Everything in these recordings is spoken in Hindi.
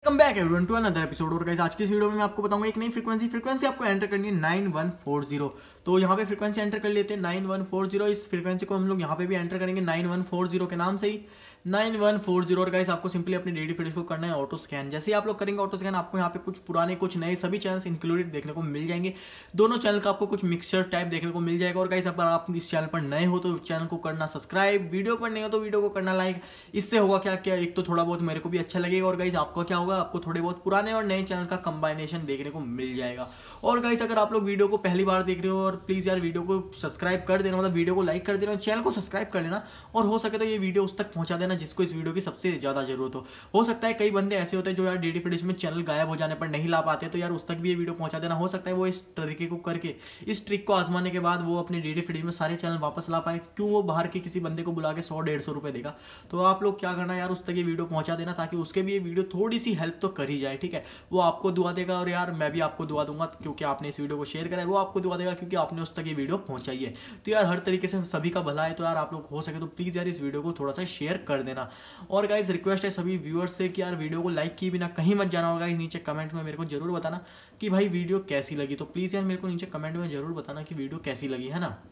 Come back everyone to another episode. और गाइस आज की इस वीडियो में मैं आपको बताऊंगा एक नई फ्रीक्वेंसी आपको एंटर करनी है 9140। तो यहाँ पे फ्रीक्वेंसी एंटर कर लेते हैं 9140। इस फ्रीक्वेंसी को हम लोग यहाँ पे भी एंटर करेंगे 9140 के नाम से ही 9140। और गाइस आपको सिंपली अपनी डेली फीड को करना है ऑटो स्कैन। जैसे ही आप लोग करेंगे ऑटो स्कैन, आपको यहाँ पे कुछ पुराने कुछ नए सभी चैनल्स इंक्लूडेड देखने को मिल जाएंगे। दोनों चैनल का आपको कुछ मिक्सचर टाइप देखने को मिल जाएगा। और गाइस अगर आप इस चैनल पर नए हो तो चैनल को करना सब्सक्राइब, वीडियो पर नए हो तो वीडियो को करना लाइक। इससे होगा क्या क्या, एक तो थोड़ा बहुत मेरे को भी अच्छा लगेगा और गाइस आपको क्या होगा, आपको थोड़े बहुत पुराने और नए चैनल का कंबाइनेशन देखने को मिल जाएगा। और गाइस अगर आप लोग वीडियो को पहली बार देख रहे हो और प्लीज यार वीडियो को सब्सक्राइब कर देना, मतलब वीडियो को लाइक कर देना, चैनल को सब्सक्राइब कर लेना और हो सके तो ये वीडियो उस तक पहुंचा देना जिसको इस वीडियो की सबसे ज्यादा जरूरत हो सकता है कई बंदे ऐसे होते हैं जो यार डीडी फिडिश में चैनल गायब हो जाने पर नहीं ला पाते, तो यार उस तक भी ये वीडियो पहुंचा देना। हो सकता है वो इस तरीके को करके, इस ट्रिक को आजमाने के बाद वो अपने डीडी फिडिश में सारे चैनल वापस ला पाए। क्यों, वो बाहर के किसी बंदे को बुला के 100-150 रुपए देगा। तो आप लोग क्या करना यार, उस तक ये वीडियो पहुंचा देना ताकि उसके भी ये वीडियो थोड़ी सी हेल्प तो कर ही जाए। ठीक है, वो आपको दुआ देगा और यार मैं भी आपको दुआ दूंगा क्योंकि आपने इस वीडियो को शेयर करा है, वो आपको दुआ देगा क्योंकि आपने उस तक ये वीडियो पहुंचाई है। तो यार हर तरीके से सभी का भला है, तो यार आप लोग हो सके तो प्लीज यार इस वीडियो को थोड़ा सा शेयर कर देना। और गाइस रिक्वेस्ट है सभी व्यूअर्स से कि यार वीडियो को लाइक किए बिना कहीं मत जाना होगा। नीचे कमेंट में मेरे को जरूर बताना कि भाई वीडियो कैसी लगी। तो प्लीज यार मेरे को नीचे कमेंट में जरूर बताना कि वीडियो कैसी लगी, है ना।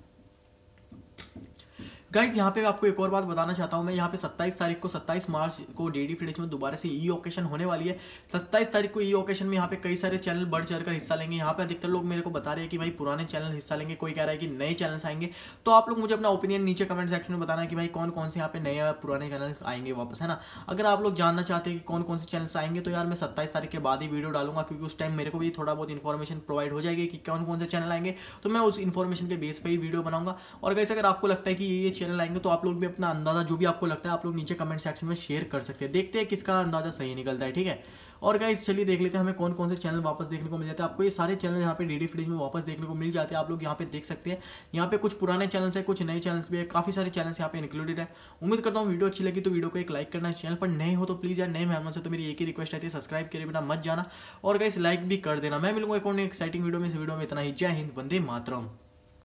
गाइज यहाँ पे आपको एक और बात बताना चाहता हूँ मैं, यहाँ पे 27 तारीख को 27 मार्च को डीडी फिडिश में दोबारा से ई ओकेशन होने वाली है। 27 तारीख को ई ओकेशन में यहाँ पे कई सारे चैनल बढ़ चढ़कर हिस्सा लेंगे। यहाँ पे अधिकतर लोग मेरे को बता रहे हैं कि भाई पुराने चैनल हिस्सा लेंगे, कोई कह रहा है कि नए चैनल्स आएंगे। तो आप लोग मुझे अपना ओपिनियन नीचे कमेंट सेक्शन में बताना है कि भाई कौन कौन से यहाँ पे नए पुराने चैनल आएंगे वापस, है ना। अगर आप लोग जानना चाहते हैं कि कौन कौन से चैनल्स आएंगे तो यार मैं 27 तारीख के बाद ही वीडियो डालूंगा, क्योंकि उस टाइम मेरे को भी थोड़ा बहुत इन्फॉर्मेशन प्रोवाइड हो जाएगी कि कौन कौन से चैनल आएंगे। तो मैं उस इन्फॉर्मेशन के बेस पर ही वीडियो बनाऊंगा। और गाइस अगर आपको लगता है कि ये चैनल आएंगे तो आप लोग अपना अंदाजा जो भी आपको लगता है आप लोग नीचे कमेंट सेक्शन में शेयर कर सकते हैं। देखते हैं किसका अंदाजा सही निकलता है, ठीक है। और गाइस चलिए देख लेते हैं हमें कौन कौन से चैनल वापस देखने को मिल जाते हैं। आपको ये सारे चैनल यहाँ पे डीडी फिडिश में वापस देखने को मिल जाते हैं। आप लोग यहाँ पे देख सकते हैं, यहाँ पे कुछ पुराने चैनल्स है, कुछ नए चैनल्स भी है, काफी सारे चैनल्स यहाँ पे इंक्लूडेड है। उम्मीद करता हूँ वीडियो अच्छी लगी तो वीडियो को एक लाइक करना। चैनल पर नए हो तो प्लीज यार, नए मेहमान से तो मेरी एक ही रिक्वेस्ट रहती है, सब्सक्राइब करे बिना मत जाना और गाइस लाइक भी कर देना। मैं मिलूंगा एक और एक्साइटिंग वीडियो में। इस वीडियो में इतना ही। जय हिंद, वंदे मातरम।